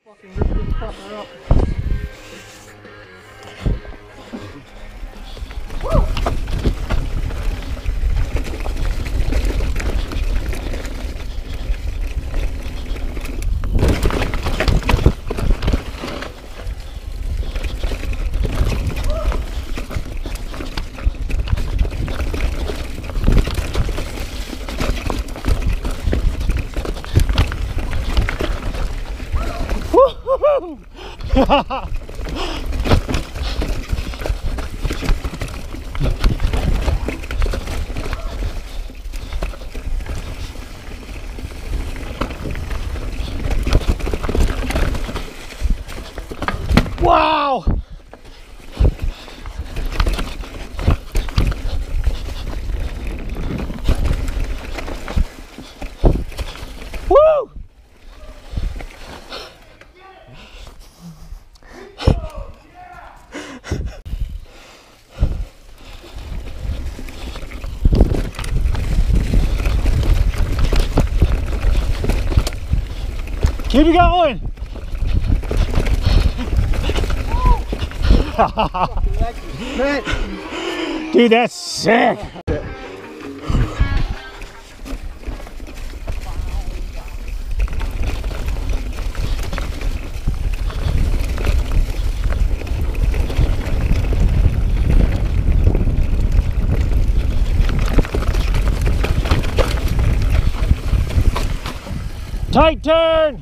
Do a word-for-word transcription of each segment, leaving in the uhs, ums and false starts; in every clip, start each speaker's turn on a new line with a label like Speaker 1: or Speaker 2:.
Speaker 1: Fucking rip this fucker up. Wow! Woo! Keep it going! Dude, that's sick! Tight turn!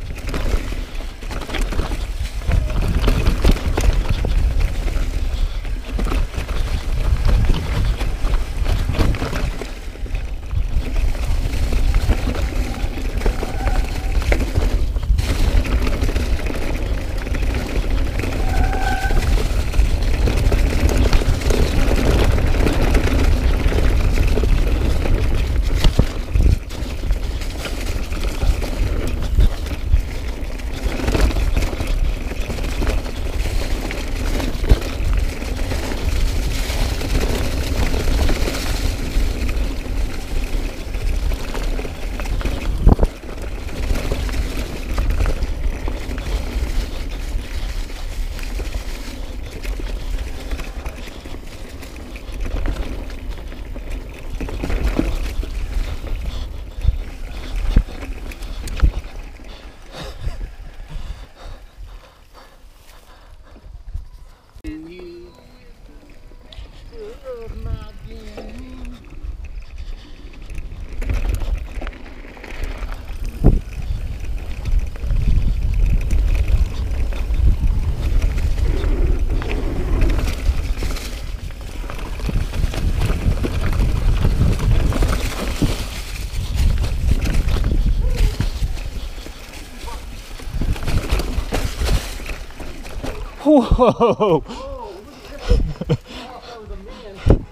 Speaker 1: Whoa! Whoa, look at this. Oh, that was a man.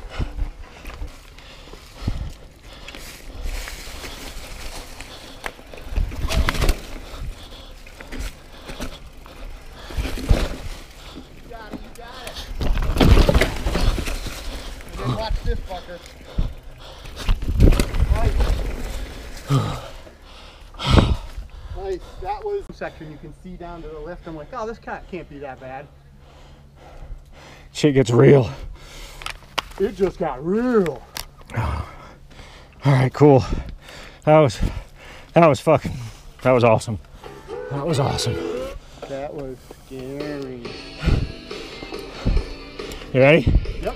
Speaker 1: You got it, you got it. And then watch this fucker. Nice. Nice. That was section you can see down to the left. I'm like, oh, this cat can't be that bad.
Speaker 2: Shit gets real.
Speaker 1: It just got real.
Speaker 2: All right, cool. That was, that was fucking, that was awesome. That was awesome.
Speaker 1: That was scary.
Speaker 2: You ready?
Speaker 1: Yep.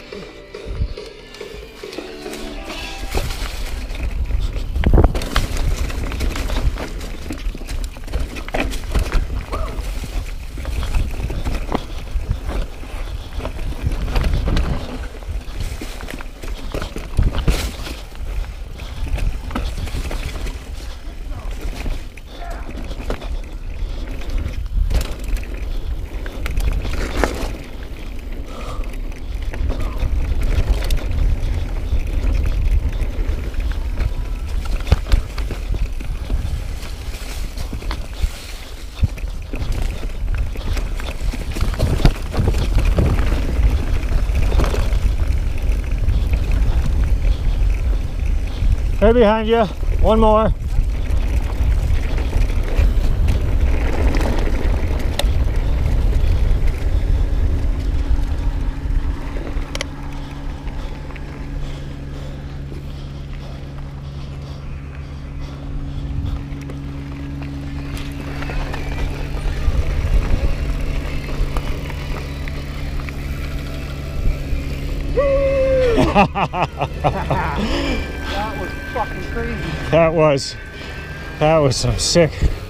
Speaker 2: Right behind you. One more.
Speaker 1: That was fucking crazy.
Speaker 2: That was, that was some sick